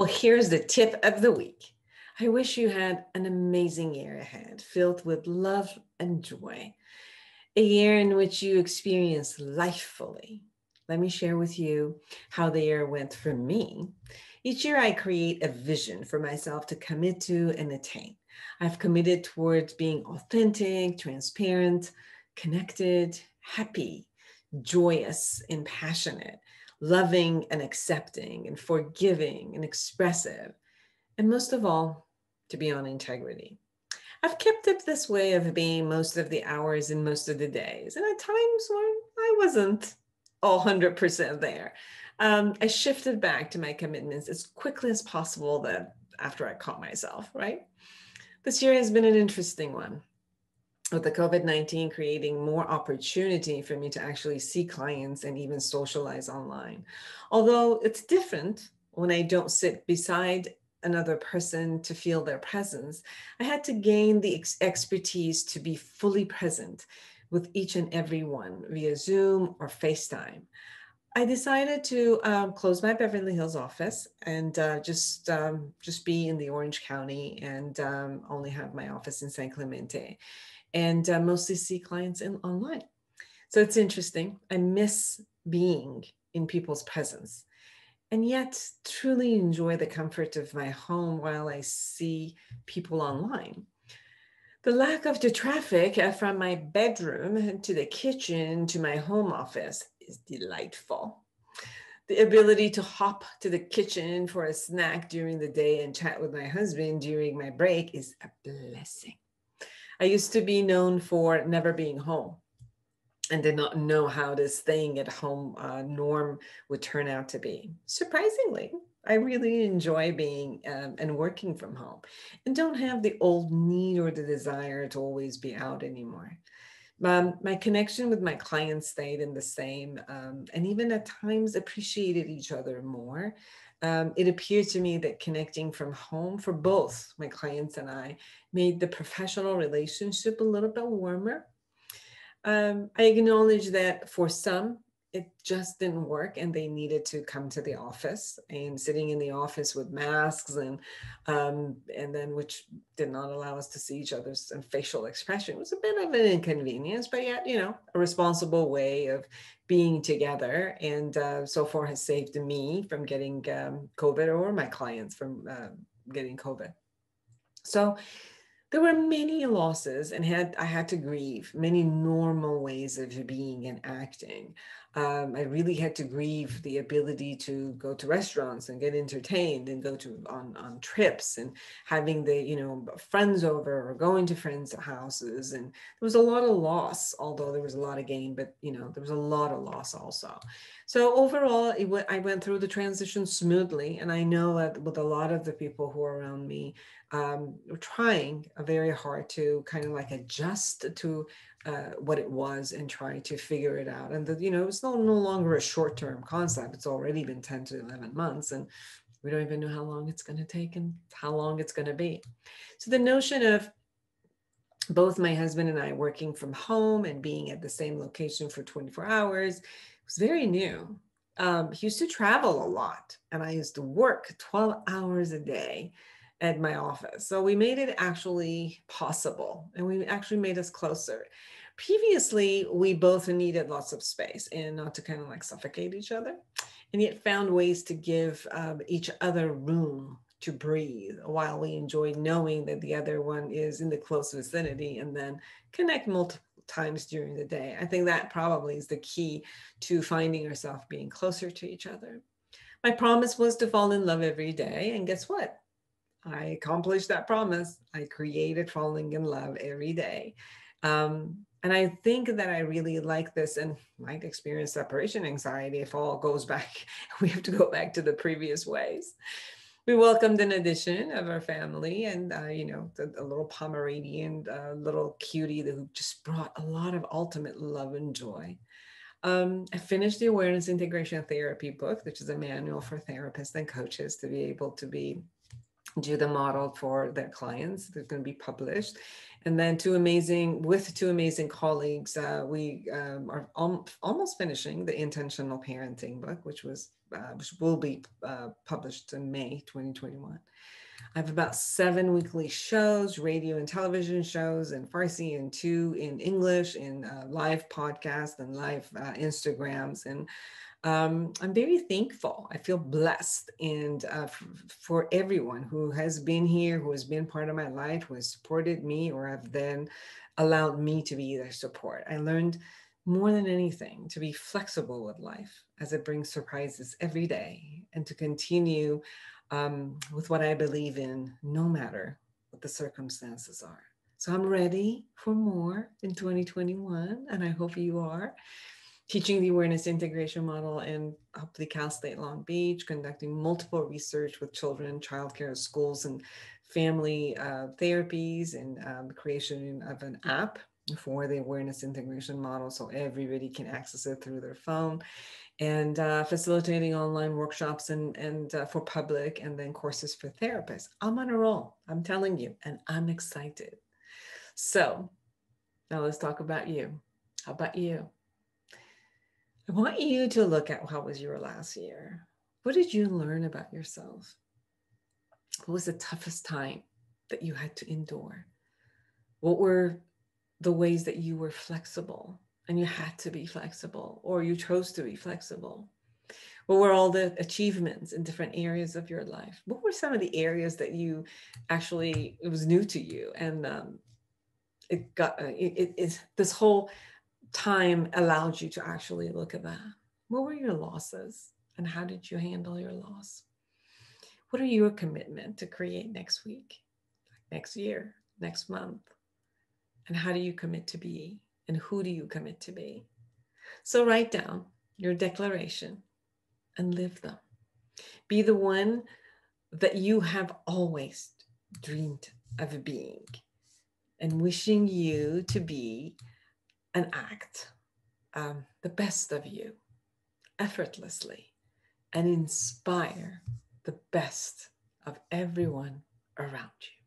here's the tip of the week. I wish you had an amazing year ahead, filled with love and joy. A year in which you experience life fully. Let me share with you how the year went for me. Each year, I create a vision for myself to commit to and attain. I've committed towards being authentic, transparent, connected, happy, joyous, and passionate, loving and accepting, and forgiving and expressive, and most of all, to be on integrity. I've kept up this way of being most of the hours and most of the days, and at times when I wasn't all 100% there. I shifted back to my commitments as quickly as possible that after I caught myself, right? This year has been an interesting one, with the COVID-19 creating more opportunity for me to actually see clients and even socialize online. Although it's different when I don't sit beside another person to feel their presence, I had to gain the expertise to be fully present with each and every one via Zoom or FaceTime. I decided to close my Beverly Hills office and just be in the Orange County and only have my office in San Clemente, and mostly see clients online. So it's interesting. I miss being in people's presence, and yet truly enjoy the comfort of my home while I see people online. The lack of the traffic from my bedroom to the kitchen to my home office is delightful. The ability to hop to the kitchen for a snack during the day and chat with my husband during my break is a blessing. I used to be known for never being home and did not know how this staying at home norm would turn out to be. Surprisingly, I really enjoy being and working from home and don't have the old need or the desire to always be out anymore. My connection with my clients stayed in the same, and even at times appreciated each other more. It appeared to me that connecting from home for both my clients and I made the professional relationship a little bit warmer. I acknowledge that for some, it just didn't work and they needed to come to the office, and sitting in the office with masks and then which did not allow us to see each other's facial expression was a bit of an inconvenience, but yet, a responsible way of being together. And so far has saved me from getting COVID, or my clients from getting COVID. So there were many losses, and I had to grieve many normal ways of being and acting. I really had to grieve the ability to go to restaurants and get entertained and go to on trips and having the friends over or going to friends' houses. And there was a lot of loss, although there was a lot of gain, but there was a lot of loss also. So overall, I went through the transition smoothly, and I know that with a lot of the people who are around me, trying very hard to kind of like adjust to what it was and try to figure it out. And it's no longer a short-term concept. It's already been 10 to 11 months, and we don't even know how long it's going to take and how long it's going to be. So the notion of both my husband and I working from home and being at the same location for 24 hours was very new. He used to travel a lot, and I used to work 12 hours a day at my office. So we made it actually possible, and we actually made us closer. Previously, we both needed lots of space and not to kind of like suffocate each other, and yet found ways to give each other room to breathe while we enjoy knowing that the other one is in the close vicinity, and then connect multiple times during the day. I think that probably is the key to finding ourselves being closer to each other. My promise was to fall in love every day, and guess what? I accomplished that promise. I created falling in love every day. And I think that I really like this, and might experience separation anxiety if all goes back. We have to go back to the previous ways. We welcomed an addition of our family, and a little Pomeranian, little cutie who just brought a lot of ultimate love and joy. I finished the Awareness Integration Therapy book, which is a manual for therapists and coaches to be able to do the model for their clients. They're going to be published. And then with two amazing colleagues, we are almost finishing the Intentional Parenting book, which will be published in May 2021. I have about 7 weekly shows, radio and television shows in Farsi, and 2 in English, in live podcasts and live Instagrams. And I'm very thankful. I feel blessed, and for everyone who has been here, who has been part of my life, who has supported me, or have then allowed me to be their support. I learned more than anything to be flexible with life as it brings surprises every day, and to continue with what I believe in, no matter what the circumstances are. So I'm ready for more in 2021, and I hope you are. Teaching the awareness integration model in hopefully Cal State Long Beach, conducting multiple research with children, childcare, schools, and family therapies, and the creation of an app for the awareness integration model so everybody can access it through their phone, and facilitating online workshops and for public, and then courses for therapists. I'm on a roll, I'm telling you, and I'm excited. So now let's talk about you. How about you? I want you to look at how was your last year. What did you learn about yourself? What was the toughest time that you had to endure? What were the ways that you were flexible and you had to be flexible, or you chose to be flexible? What were all the achievements in different areas of your life? What were some of the areas that you actually, it was new to you, and this whole time allowed you to actually look at that? What were your losses, and how did you handle your loss? What are your commitment to create next week, next year, next month? And how do you commit to be? And who do you commit to be? So write down your declaration and live them. Be the one that you have always dreamed of being, and wishing you to be an act the best of you effortlessly, and inspire the best of everyone around you.